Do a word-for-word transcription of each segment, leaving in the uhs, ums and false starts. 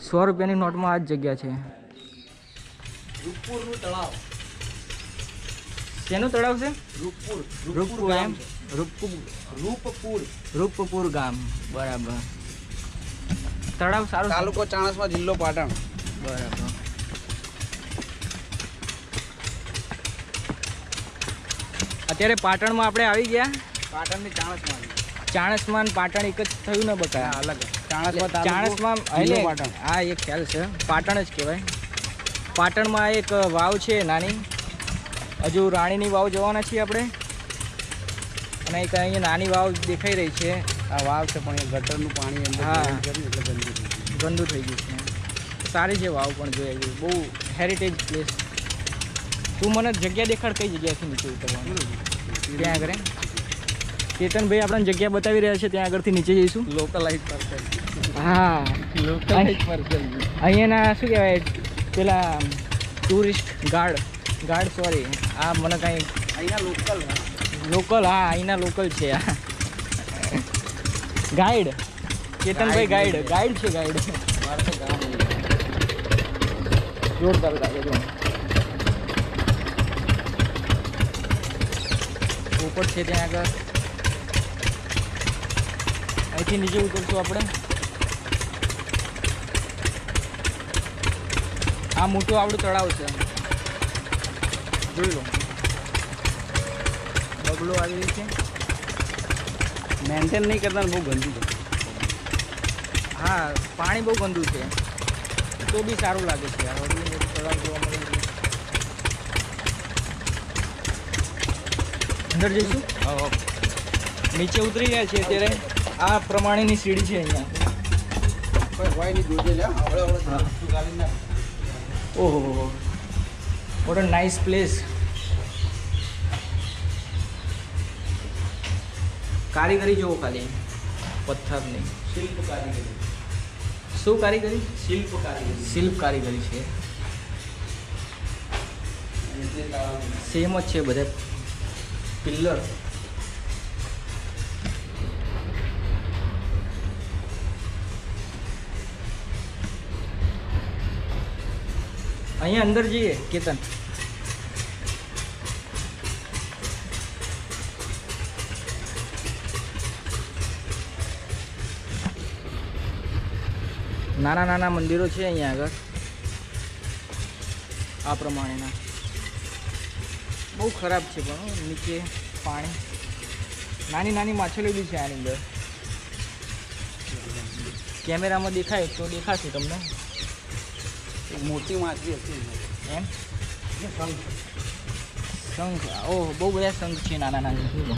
સો રૂપિયાની નોટમાં આ જ જગ્યા છે. રૂપપુરનું તળાવ. શેનું તળાવ છે? રૂપપુર. રૂપપુર ગામ. રૂપપુર રૂપપુર રૂપપુર ગામ. બરાબર. તળાવ સારું. તાલુકો ચાણસ્મા, જિલ્લો પાટણ. બરાબર. અત્યારે પાટણમાં આપણે આવી ગયા. પાટણની ચાણસ્મા. ચાણસ્માન પાટણ એક જ થયું ને બકા? અલગ. ચાણસ્મા ચાણસ્મા જિલ્લો પાટણ. હા એ ખ્યાલ છે. પાટણ જ કહેવાય. પાટણમાં એક વાવ છે નાની. હજુ રાણીની વાવ જવાના છીએ આપણે. અને એક અહીંયા નાની વાવ દેખાઈ રહી છે. આ વાવ છે પણ એ ગટરનું પાણી અંદર હા. કર્યું એટલે ગંદુ થઈ ગયું. ગંદુ થઈ ગયું છે. સારી છે વાવ પણ જોઈ ગયું. બહુ હેરિટેજ પ્લેસ. તું મને જગ્યા દેખાડ, કઈ જગ્યાથી નીચે ઉતરવાનું? ત્યાં આગળ કેતનભાઈ આપણને જગ્યા બતાવી રહ્યા છે, ત્યાં આગળથી નીચે જઈશું. Localite person. હા લોકલાઇટ પર્સન. અહીંયાના શું કહેવાય પેલા ટુરિસ્ટ ગાર્ડ ગાર્ડ સોરી આ મને કાંઈ અહીંના લોકલ લોકલ. હા અહીંના લોકલ છે આ ગાઈડ. કેતનભાઈ ગાઈડ ગાઈડ છે ગાઈડ. મારે તો ગામ જોરદાર લાગે છે. પોપટ છે ત્યાં આગળ. અહીંથી નીચે ઉતરશું આપણે. આ મોટું આવડું તળાવ છે, જોઈ લો. બગલો આવી રહી છે. મેન્ટેન નહીં કરતા, બહુ ગંદુ છે. હા પાણી બહુ ગંદુ છે, તો બી સારું લાગે છે. આ વડલું મોટું તળાવ જોવા મળે છે. અંદર જઈશું. નીચે ઉતરી ગયા છે અત્યારે. આ પ્રમાણેની સીડી છે અહીંયા. કોઈ હોય નહીં, જોજે લે. હવળે હવળે વસ્તુ ગાલી નાખ. ઓહો વોટ અ નાઇસ પ્લેસ. કારીગરી જોવો ખાલી પથ્થરની. શિલ્પ કારીગરી. શું કારીગરી? શિલ્પ કારીગરી. શિલ્પ કારીગરી છે. સેમ જ છે બધા પિલ્લર. અહીંયા અંદર જઈએ કેતન. નાના નાના મંદિરો છે અહીંયા આગળ આ પ્રમાણેના. બહુ ખરાબ છે પણ નીચે પાણી. નાની નાની માછલીઓ બી છે આની અંદર. કેમેરામાં દેખાય તો દેખાશે તમને. મોટી માછલી હતી એમ શંખ. શંખ. ઓહ બહુ બધા શંખ છે નાના નાના.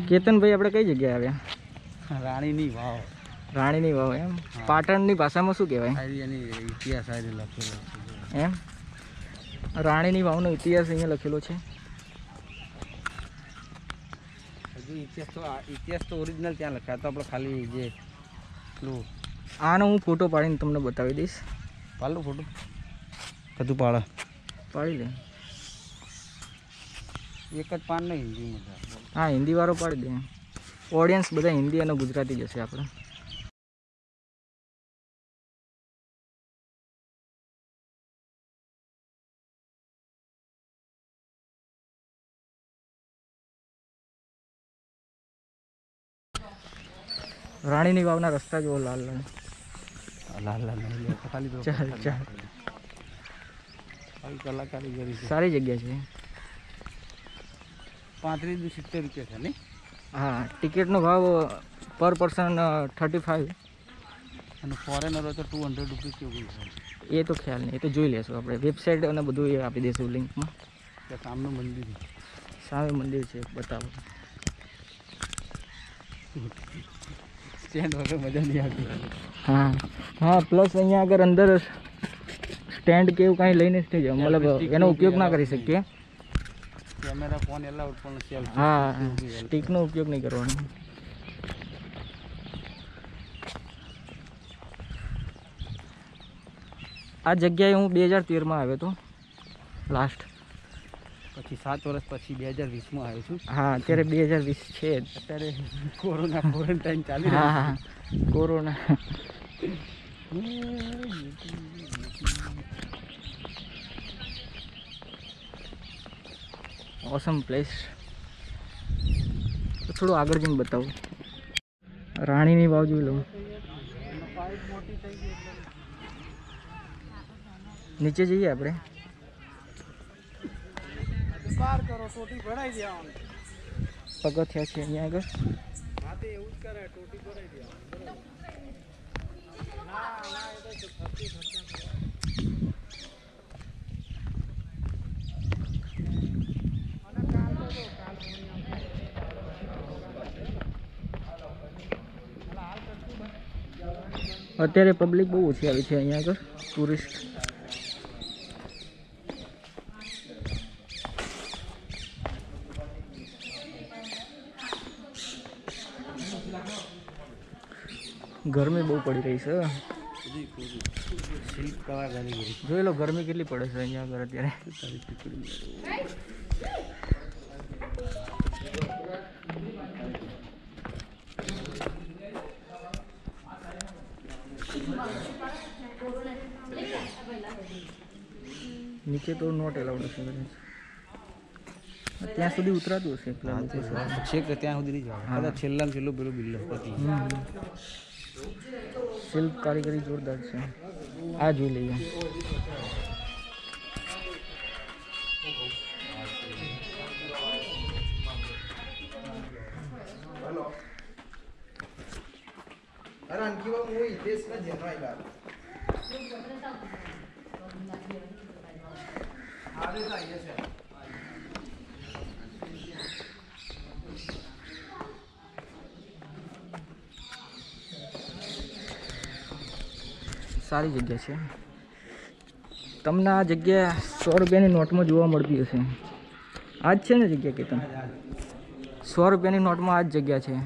કેતનભાઈ આપણે કઈ જગ્યાએ આવ્યા? રાણીની વાવ. રાણીની વાવ એમ? પાટણની ભાષામાં શું કહેવાય? એની ઇતિહાસ આ લખેલો છે એમ? રાણીની વાવનો ઇતિહાસ અહીંયા લખેલો છે. હજુ ઇતિહાસ તો ઇતિહાસ તો ઓરિજિનલ ત્યાં લખ્યા તો આપણે ખાલી જે પેલું આનો હું ફોટો પાડીને તમને બતાવી દઈશ. પાડલો ફોટો કતું પાડે પાડી લે. એક જ પાન નહીં હિન્દીમાં. હા, હિન્દીવાળો પાડી દે. ઓડિયન્સ બધા હિન્દી અને ગુજરાતી જશે આપણે. રાણીની વાવના રસ્તા જો લાલ લાલ લાલ લાલ નહીં ખાલી તો ચાલ ચાલ. ખાલી કલાકારી કરી છે. સારી જગ્યા છે. પાંત્રીસ સિત્તેર રૂપિયા છે નહીં? હા, ટિકિટનો ભાવ પર પર્સન થર્ટી ફાઈવ. અને ફોરેનર હોય તો ટુ હંડ્રેડ રૂપીસ કેવું છે એ તો ખ્યાલ નહીં, એ તો જોઈ લેશું આપણે. વેબસાઇટ અને બધું એ આપી દઈશું લિંકમાં. ત્યાં સામનું મંદિર સામે મંદિર છે, બતાવો. સ્ટેન્ડ વગર મજા નહીં આવતી. હા હા, પ્લસ અહીંયા આગળ અંદર સ્ટેન્ડ કે એવું કાંઈ લઈને જ થઈ જાય, મતલબ એનો ઉપયોગ ના કરી શકીએ. કેમેરા ફોન એલાઉડ પણ સેલ્ફી. હા, સ્ટિકનો ઉપયોગ નહીં કરવાનો. આ જગ્યાએ હું બે હજાર તેરમાં આવ્યો હતો લાસ્ટ. પછી સાત વર્ષ પછી બે હજાર વીસમાં આવ્યો છું. હા, અત્યારે બે હજાર વીસ છે જ. અત્યારે કોરોના ક્વોરન્ટાઇન ચાલી હા રહ્યું હા, કોરોના. ઓસમ પ્લેસ. થોડું આગળ જઈને બતાવું. રાણીની વાવ જોઈ લઉં. નીચે જઈએ આપણે. પગથિયા છે અહીંયા આગળ. અત્યારે પબ્લિક બહુ ઓછી આવી છે અહીંયા આગળ, ટુરિસ્ટ. ગરમી બહુ પડી રહી છે. જોઈ લો ગરમી કેટલી પડે છે અહીંયા આગળ અત્યારે. નીચે તો નોટ એલાઉડ હશે કદાચ. ત્યાં સુધી ઉતરાતું હશે પેલા લોકો. છેક ત્યાં સુધી નહીં જવાનું. કદાચ છેલ્લા છેલ્લું પેલું બિલ્લો હતી. શિલ્પ કારીગરી જોરદાર છે. આ જોઈ લઈએ. સારી જગ્યા છે. તમને આ જગ્યા સો રૂપિયાની નોટમાં જોવા મળતી હશે. આ જ છે ને જગ્યા કેતન? સો રૂપિયાની નોટમાં આ જ જગ્યા છે.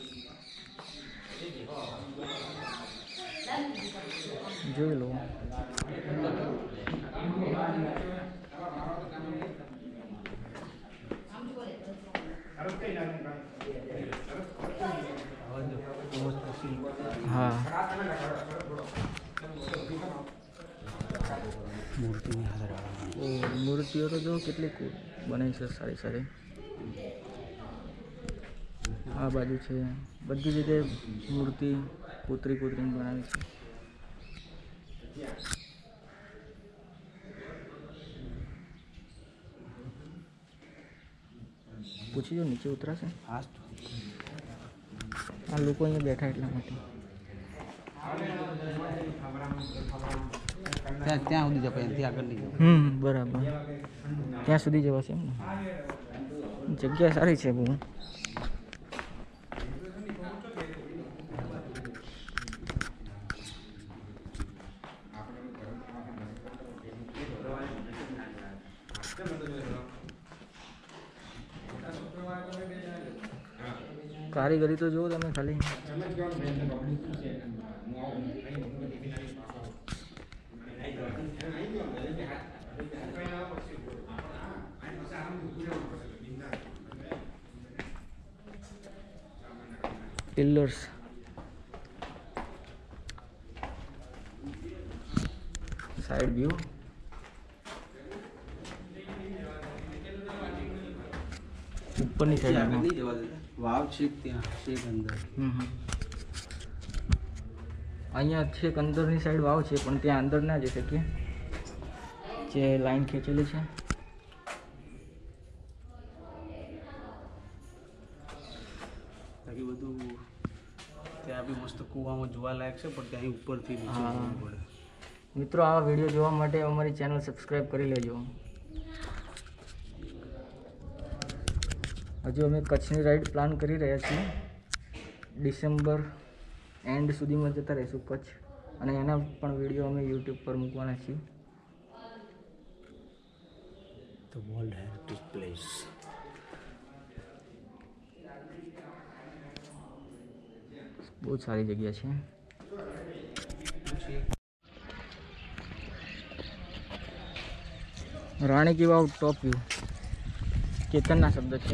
જોઈ લો. હા, મૂર્તિની હાજર ઓ મૂર્તિઓ તો જો કેટલી બનાવી છે, સારી સારી. આ બાજુ છે, બધી જગ્યાએ મૂર્તિ કોતરી કોતરીને બનાવી છે. પૂછી જો નીચે ઉતરાશે. હા, આ લોકો અહીંયા બેઠા એટલા માટે. ત્યાં ત્યાં સુધી જવાય, એનાથી આગળ નહીં જવાય. હમ બરાબર, ત્યાં સુધી જવાશે એમ ને. જગ્યા સારી છે બહુ. કારીગરી તો જુઓ તમે ખાલી. પિલ્લર્સ સાઈડ વ્યૂ ઉપરની સાઈડ નહીં જવા દેતા. વાવ છેક ત્યાં છેક અંદર. હમ હમ. અહીંયા છેક અંદરની સાઈડ વાવ છે પણ ત્યાં અંદર ના જઈ શકીએ જે લાઈન ખેંચેલી છે. બાકી બધું ત્યાં બી મસ્ત કૂવામાં જોવાલાયક છે પણ ત્યાં ઉપરથી નીચે હા. જોવું પડે. મિત્રો આવા વિડીયો જોવા માટે અમારી ચેનલ સબસ્ક્રાઈબ કરી લેજો. હજુ અમે કચ્છની રાઈડ પ્લાન કરી રહ્યા છીએ. ડિસેમ્બર એન્ડ સુધીમાં જતા રહીશું કચ્છ અને એના પણ વિડીયો અમે યુટ્યુબ પર મૂકવાના છીએ. The World Heritage Place. બહુ સારી જગ્યા છે. રાણી કી વાવ ટોપ વ્યૂ કેતનના શબ્દ છે.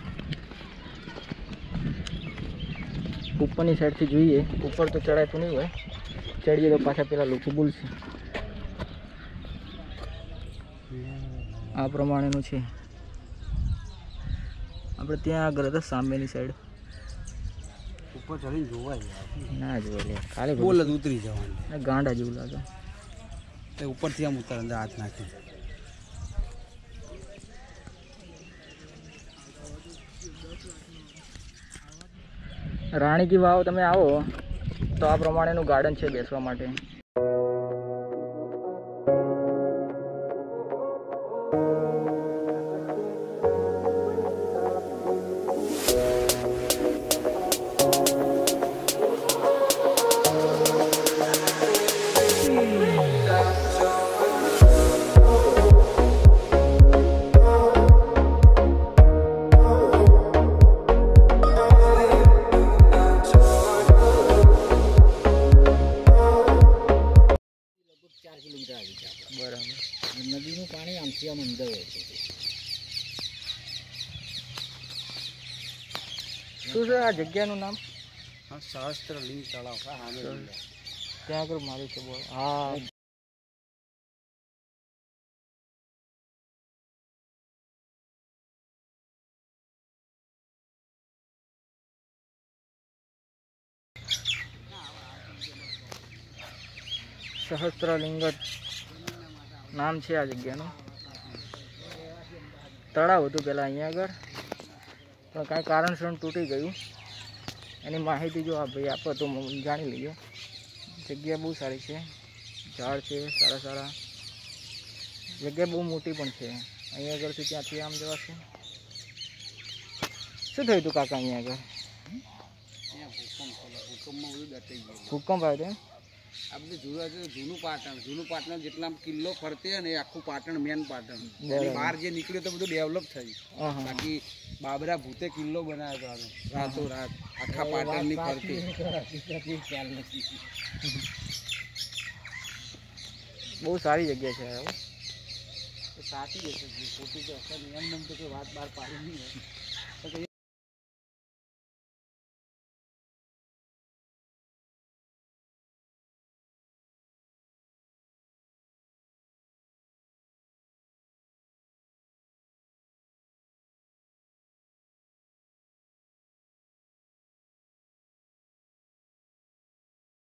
ઉપરની સાઈડથી જોઈએ. ઉપર તો ચડાતું નહીં હોય, ચડીએ તો પાછા પેલા લોકો બોલશે. આ પ્રમાણેનું છે. આપણે ત્યાં આગળ હતા સામેની સાઈડ. ઉપર ચડીને જોવાય ના જોવા લે ખાલી બોલ જ ઉતરી જવાનું. ગાંડા જેવું લાગે. તે ઉપરથી આમ ઉતાર અંદર હાથ નાખી. રાણી કી વાવ તમે આવો તો આ પ્રમાણેનું ગાર્ડન છે બેસવા માટે. બરાબર. નદીનું પાણી આમથી આમ અંદર હોય છે. શું છે આ જગ્યાનું નામ? હા, સહસ્ત્રલિંગ તળાવ. હા, ત્યાં આગળ મારું છે બોલ. હા, સહસ્ત્રલિંગ નામ છે આ જગ્યાનું. તળાવ હતું પહેલાં અહીંયા આગળ પણ કાંઈ કારણસર તૂટી ગયું. એની માહિતી જો આ ભાઈ આપો તો જાણી લઈએ. જગ્યા બહુ સારી છે, ઝાડ છે સારા સારા. જગ્યા બહુ મોટી પણ છે. અહીંયા આગળથી ત્યાંથી આમ જવાશે. શું થયું હતું કાકા અહીંયા આગળ? ભૂકંપમાં બધું દટાઈ ગયું. ભૂકંપ આવ્યો હતો? આ બધું જૂનું છે, જૂનું પાટણ. જૂનું પાટણ જેટલા કિલ્લો ફરતે ને આખું પાટણ મેન પાટણ. બરાબર. બહાર જે નીકળ્યું તો બધું ડેવલપ થયું. હા હા. બાકી બાબરા ભૂતે કિલ્લો બનાવ્યો હતો રાતો રાત આખા પાટણની ફરતે. બહુ સારી જગ્યા છે. સાચી જશે ખોટી તો અસર નિયમ તો કોઈ વાત બહાર પાડી નહીં હોય.